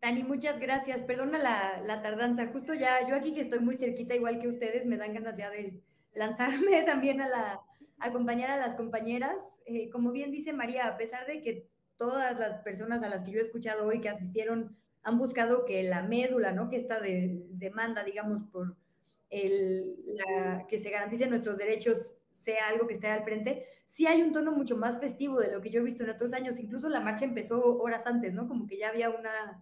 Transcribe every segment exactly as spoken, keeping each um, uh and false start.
Dani, muchas gracias. Perdona la, la tardanza. Justo ya, yo aquí que estoy muy cerquita, igual que ustedes, me dan ganas ya de lanzarme también a la a acompañar a las compañeras. Eh, como bien dice María, a pesar de que todas las personas a las que yo he escuchado hoy que asistieron han buscado que la médula, ¿no? Que esta de, demanda, digamos, por el, la, que se garanticen nuestros derechos sea algo que esté al frente, sí hay un tono mucho más festivo de lo que yo he visto en otros años. Incluso la marcha empezó horas antes, ¿no? Como que ya había una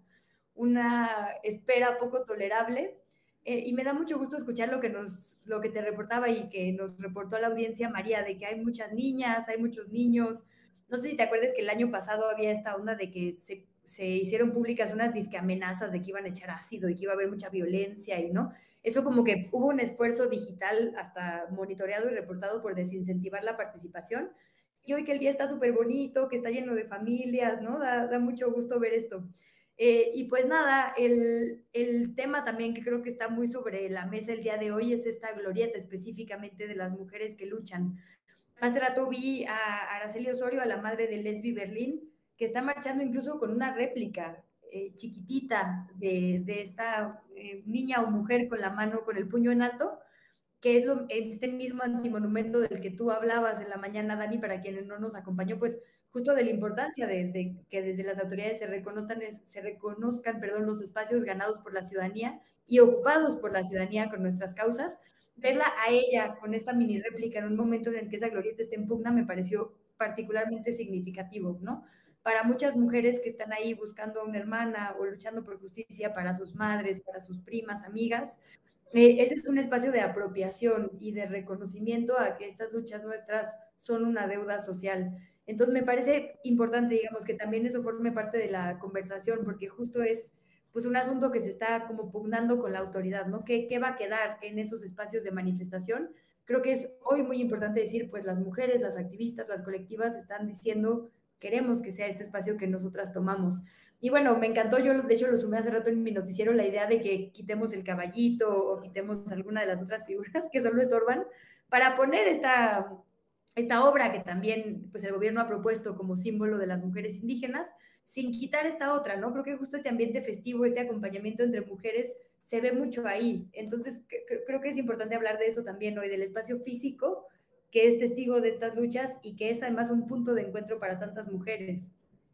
una espera poco tolerable. Eh, y me da mucho gusto escuchar lo que, nos, lo que te reportaba y que nos reportó la audiencia María, de que hay muchas niñas, hay muchos niños. No sé si te acuerdas que el año pasado había esta onda de que se, se hicieron públicas unas disque amenazas de que iban a echar ácido y que iba a haber mucha violencia y no. Eso como que hubo un esfuerzo digital hasta monitoreado y reportado por desincentivar la participación. Y hoy que el día está súper bonito, que está lleno de familias, ¿no? Da, da mucho gusto ver esto. Eh, y pues nada, el, el, tema también que creo que está muy sobre la mesa el día de hoy es esta glorieta específicamente de las mujeres que luchan. Hace rato vi a Araceli Osorio, a la madre de Lesbi Berlín, que está marchando incluso con una réplica eh, chiquitita de, de esta eh, niña o mujer con la mano, con el puño en alto, que es lo, este mismo antimonumento del que tú hablabas en la mañana, Dani, para quienes no nos acompañó, pues justo de la importancia desde que desde las autoridades se reconozcan, se reconozcan perdón, los espacios ganados por la ciudadanía y ocupados por la ciudadanía con nuestras causas. Verla a ella con esta mini réplica en un momento en el que esa glorieta está en pugna me pareció particularmente significativo, ¿no? Para muchas mujeres que están ahí buscando a una hermana o luchando por justicia para sus madres, para sus primas, amigas, eh, ese es un espacio de apropiación y de reconocimiento a que estas luchas nuestras son una deuda social. Entonces me parece importante, digamos, que también eso forme parte de la conversación, porque justo es pues un asunto que se está como pugnando con la autoridad, ¿no? ¿Qué, qué va a quedar en esos espacios de manifestación? Creo que es hoy muy importante decir, pues las mujeres, las activistas, las colectivas están diciendo, queremos que sea este espacio que nosotras tomamos. Y bueno, me encantó, yo de hecho lo sumé hace rato en mi noticiero, la idea de que quitemos el caballito o quitemos alguna de las otras figuras que solo estorban para poner esta, esta obra que también pues el gobierno ha propuesto como símbolo de las mujeres indígenas, sin quitar esta otra, ¿no? Creo que justo este ambiente festivo, este acompañamiento entre mujeres se ve mucho ahí. Entonces, creo que es importante hablar de eso también hoy, del espacio físico que es testigo de estas luchas y que es además un punto de encuentro para tantas mujeres.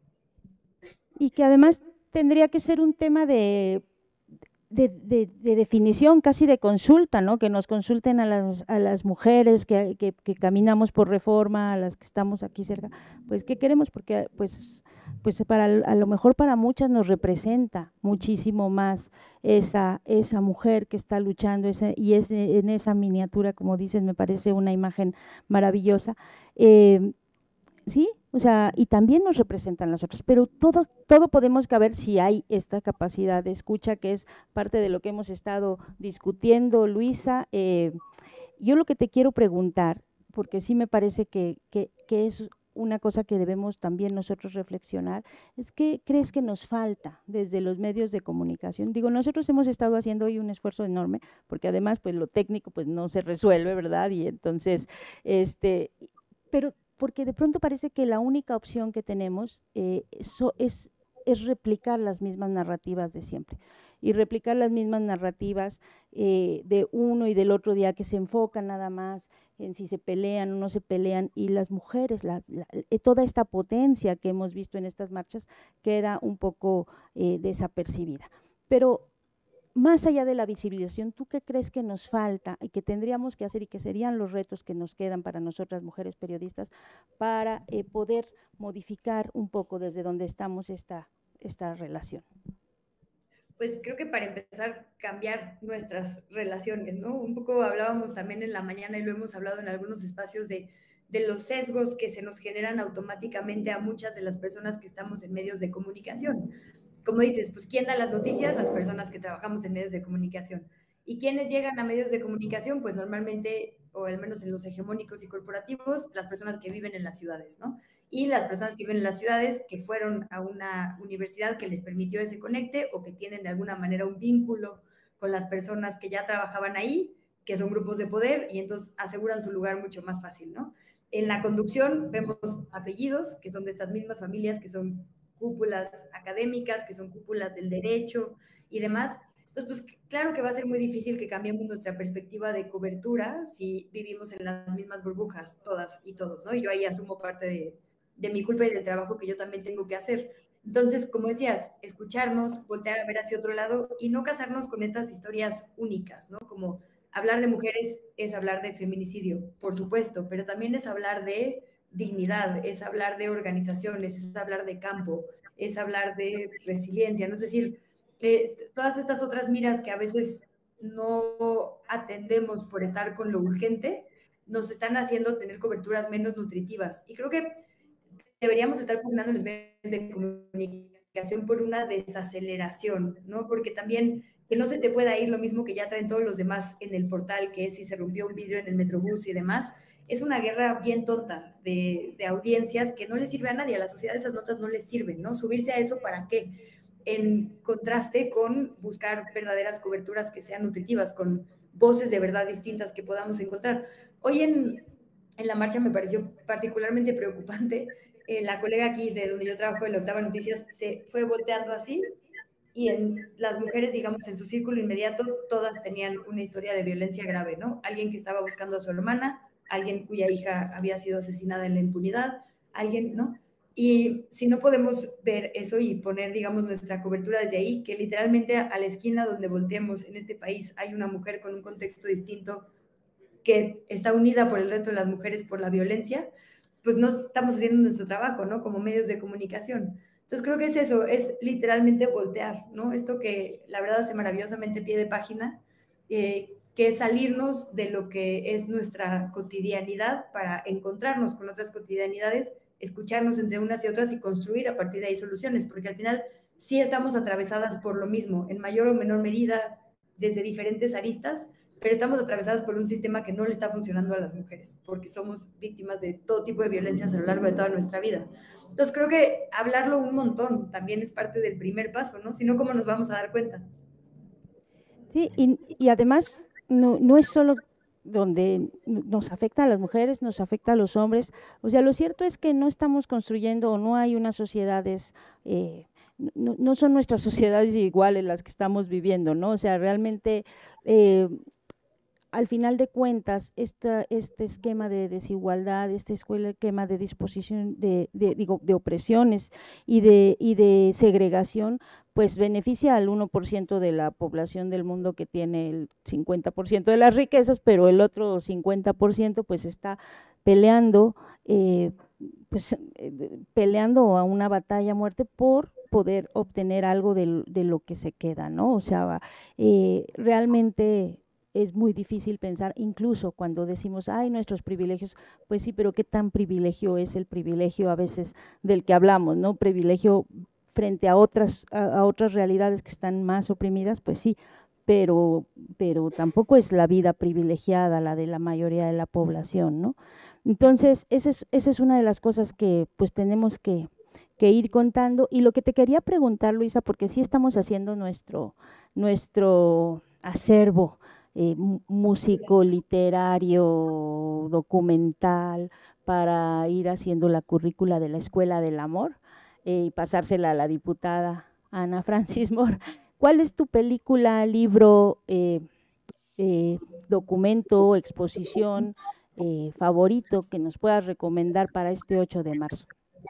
Y que además tendría que ser un tema de de, de, de, definición, casi de consulta, ¿no? Que nos consulten a las, a las mujeres que, que, que, caminamos por Reforma, a las que estamos aquí cerca, pues qué queremos, porque pues, pues para, a lo mejor para muchas nos representa muchísimo más esa, esa mujer que está luchando, esa, y es en esa miniatura, como dices, me parece una imagen maravillosa. Eh, ¿sí? O sea, y también nos representan las otras, pero todo, todo podemos caber si hay esta capacidad de escucha, que es parte de lo que hemos estado discutiendo, Luisa. Eh, yo lo que te quiero preguntar, porque sí me parece que, que, que es una cosa que debemos también nosotros reflexionar, es qué crees que nos falta desde los medios de comunicación. Digo, nosotros hemos estado haciendo hoy un esfuerzo enorme, porque además pues lo técnico pues no se resuelve, ¿verdad? Y entonces, este, pero porque de pronto parece que la única opción que tenemos eh, eso es, es replicar las mismas narrativas de siempre y replicar las mismas narrativas eh, de uno y del otro día, que se enfocan nada más en si se pelean o no se pelean, y las mujeres, la, la, toda esta potencia que hemos visto en estas marchas queda un poco eh, desapercibida. Pero más allá de la visibilización, ¿tú qué crees que nos falta y que tendríamos que hacer y que serían los retos que nos quedan para nosotras mujeres periodistas para eh, poder modificar un poco desde donde estamos esta, esta relación? Pues creo que para empezar, cambiar nuestras relaciones, ¿no? Un poco hablábamos también en la mañana y lo hemos hablado en algunos espacios de, de los sesgos que se nos generan automáticamente a muchas de las personas que estamos en medios de comunicación. Como dices, pues ¿quién da las noticias? Las personas que trabajamos en medios de comunicación. ¿Y quiénes llegan a medios de comunicación? Pues normalmente, o al menos en los hegemónicos y corporativos, las personas que viven en las ciudades, ¿no? Y las personas que viven en las ciudades que fueron a una universidad que les permitió ese conecte o que tienen de alguna manera un vínculo con las personas que ya trabajaban ahí, que son grupos de poder y entonces aseguran su lugar mucho más fácil, ¿no? En la conducción vemos apellidos que son de estas mismas familias que son cúpulas académicas, que son cúpulas del derecho y demás. Entonces, pues claro que va a ser muy difícil que cambiemos nuestra perspectiva de cobertura si vivimos en las mismas burbujas, todas y todos, ¿no? Y yo ahí asumo parte de, de mi culpa y del trabajo que yo también tengo que hacer. Entonces, como decías, escucharnos, voltear a ver hacia otro lado y no casarnos con estas historias únicas, ¿no? Como hablar de mujeres es hablar de feminicidio, por supuesto, pero también es hablar de dignidad, es hablar de organizaciones, es hablar de campo, es hablar de resiliencia, ¿no? Es decir, eh, todas estas otras miras que a veces no atendemos por estar con lo urgente, nos están haciendo tener coberturas menos nutritivas. Y creo que deberíamos estar pugnando en los medios de comunicación por una desaceleración, ¿no? Porque también que no se te pueda ir lo mismo que ya traen todos los demás en el portal, que es si se rompió un vidrio en el Metrobús y demás, es una guerra bien tonta de, de audiencias que no le sirve a nadie, a la sociedad esas notas no les sirven, ¿no? Subirse a eso, ¿para qué? En contraste con buscar verdaderas coberturas que sean nutritivas, con voces de verdad distintas que podamos encontrar. Hoy en, en la marcha me pareció particularmente preocupante. Eh, la colega aquí de donde yo trabajo, en la Octava Noticias, se fue volteando así y en las mujeres, digamos, en su círculo inmediato, todas tenían una historia de violencia grave, ¿no? Alguien que estaba buscando a su hermana, alguien cuya hija había sido asesinada en la impunidad, alguien, ¿no? Y si no podemos ver eso y poner, digamos, nuestra cobertura desde ahí, que literalmente a la esquina donde volteemos en este país hay una mujer con un contexto distinto que está unida por el resto de las mujeres por la violencia, pues no estamos haciendo nuestro trabajo, ¿no? Como medios de comunicación. Entonces creo que es eso, es literalmente voltear, ¿no? Esto que la verdad hace maravillosamente pie de página, eh, que es salirnos de lo que es nuestra cotidianidad para encontrarnos con otras cotidianidades, escucharnos entre unas y otras y construir a partir de ahí soluciones, porque al final sí estamos atravesadas por lo mismo, en mayor o menor medida, desde diferentes aristas, pero estamos atravesadas por un sistema que no le está funcionando a las mujeres, porque somos víctimas de todo tipo de violencias a lo largo de toda nuestra vida. Entonces creo que hablarlo un montón también es parte del primer paso, ¿no? Si no, ¿cómo nos vamos a dar cuenta? Sí, y, y además no, no es solo donde nos afecta a las mujeres, nos afecta a los hombres. O sea, lo cierto es que no estamos construyendo o no hay unas sociedades, eh, no, no, son nuestras sociedades iguales las que estamos viviendo, ¿no? O sea, realmente eh, al final de cuentas, esta, este esquema de desigualdad, este esquema de disposición, de, de, digo, de opresiones y de, y de segregación, pues beneficia al uno por ciento de la población del mundo que tiene el cincuenta por ciento de las riquezas, pero el otro cincuenta por ciento pues está peleando, eh, pues eh, peleando a una batalla a muerte por poder obtener algo de, de lo que se queda, ¿no? O sea, eh, realmente es muy difícil pensar, incluso cuando decimos, ay, nuestros privilegios, pues sí, pero qué tan privilegio es el privilegio a veces del que hablamos, ¿no? Privilegio frente a otras, a, a otras realidades que están más oprimidas, pues sí, pero, pero tampoco es la vida privilegiada la de la mayoría de la población, ¿no? Entonces, esa es, esa es una de las cosas que pues tenemos que, que ir contando. Y lo que te quería preguntar, Luisa, porque sí estamos haciendo nuestro, nuestro acervo eh, músico, literario, documental, para ir haciendo la currícula de la Escuela del Amor eh, y pasársela a la diputada Ana Francis Moore. ¿Cuál es tu película, libro, eh, eh, documento, exposición eh, favorito que nos puedas recomendar para este ocho de marzo?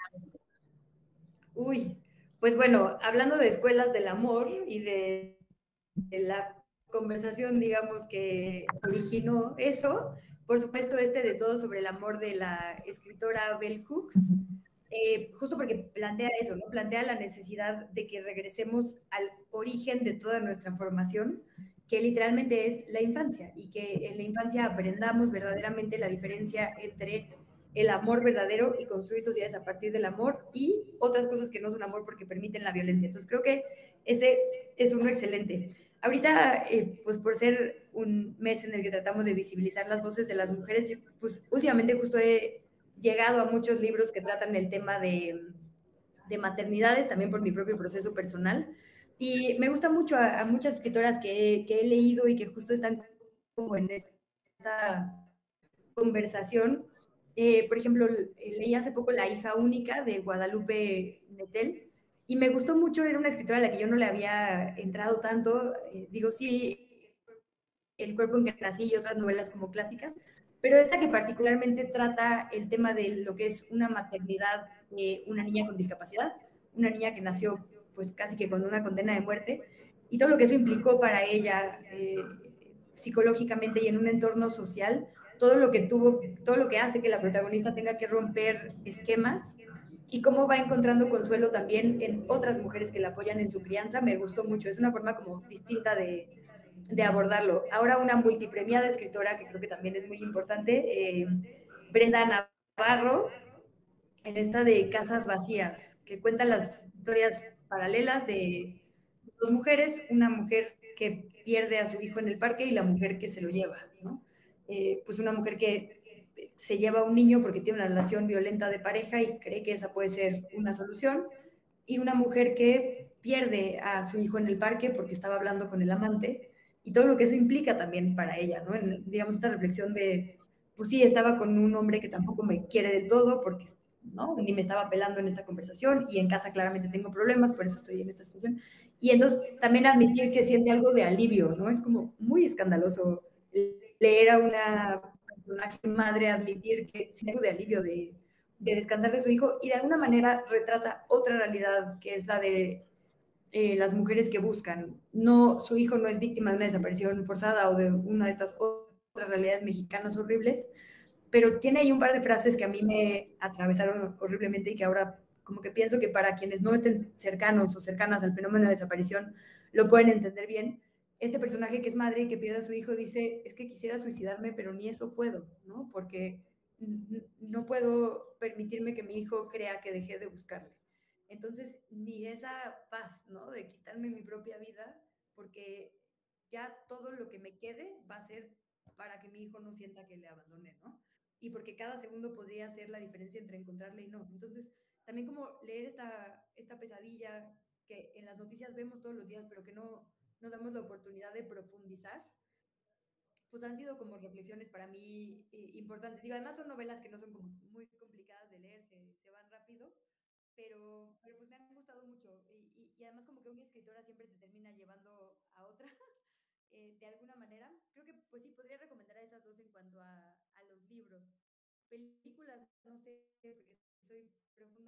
Uy, pues bueno, hablando de escuelas del amor y de, de la conversación, digamos, que originó eso, por supuesto, este de todo sobre el amor de la escritora Bell Hooks, eh, justo porque plantea eso, ¿no? Plantea la necesidad de que regresemos al origen de toda nuestra formación, que literalmente es la infancia, y que en la infancia aprendamos verdaderamente la diferencia entre el amor verdadero y construir sociedades a partir del amor y otras cosas que no son amor porque permiten la violencia. Entonces creo que ese es uno excelente. Ahorita, eh, pues por ser un mes en el que tratamos de visibilizar las voces de las mujeres, yo, pues últimamente justo he llegado a muchos libros que tratan el tema de, de maternidades, también por mi propio proceso personal. Y me gusta mucho a, a muchas escritoras que, que he leído y que justo están como en esta conversación. Eh, por ejemplo, leí hace poco La hija única de Guadalupe Nettel, y me gustó mucho, era una escritora a la que yo no le había entrado tanto, eh, digo, sí, El cuerpo en que nací y otras novelas como clásicas, pero esta que particularmente trata el tema de lo que es una maternidad de una niña con discapacidad, una niña que nació pues casi que con una condena de muerte, y todo lo que eso implicó para ella eh, psicológicamente y en un entorno social, todo lo que tuvo, todo lo que hace que la protagonista tenga que romper esquemas y cómo va encontrando consuelo también en otras mujeres que la apoyan en su crianza, me gustó mucho. Es una forma como distinta de, de abordarlo. Ahora una multipremiada escritora, que creo que también es muy importante, eh, Brenda Navarro, en esta de Casas Vacías, que cuenta las historias paralelas de dos mujeres, una mujer que pierde a su hijo en el parque y la mujer que se lo lleva, ¿no? Eh, pues una mujer que se lleva a un niño porque tiene una relación violenta de pareja y cree que esa puede ser una solución, y una mujer que pierde a su hijo en el parque porque estaba hablando con el amante, y todo lo que eso implica también para ella, ¿no? En, digamos, esta reflexión de, pues sí, estaba con un hombre que tampoco me quiere del todo porque, ¿no? Ni me estaba pelando en esta conversación y en casa claramente tengo problemas, por eso estoy en esta situación. Y entonces también admitir que siente algo de alivio, ¿no? Es como muy escandaloso leer a una personaje madre admitir que siente algo de alivio de, de descansar de su hijo y de alguna manera retrata otra realidad que es la de eh, las mujeres que buscan. No, su hijo no es víctima de una desaparición forzada o de una de estas otras realidades mexicanas horribles, pero tiene ahí un par de frases que a mí me atravesaron horriblemente y que ahora como que pienso que para quienes no estén cercanos o cercanas al fenómeno de desaparición lo pueden entender bien. Este personaje que es madre y que pierde a su hijo dice, es que quisiera suicidarme, pero ni eso puedo, ¿no? Porque no puedo permitirme que mi hijo crea que dejé de buscarle. Entonces, ni esa paz, ¿no? De quitarme mi propia vida, porque ya todo lo que me quede va a ser para que mi hijo no sienta que le abandoné, ¿no? Y porque cada segundo podría ser la diferencia entre encontrarle y no. Entonces, también como leer esta, esta pesadilla que en las noticias vemos todos los días, pero que no nos damos la oportunidad de profundizar, pues han sido como reflexiones para mí eh, importantes. Digo, además son novelas que no son como muy complicadas de leer, se, se van rápido, pero, pero pues me han gustado mucho. Y, y, y además como que una escritora siempre te termina llevando a otra eh, de alguna manera. Creo que pues sí, podría recomendar a esas dos en cuanto a, a los libros. Películas, no sé, porque soy profunda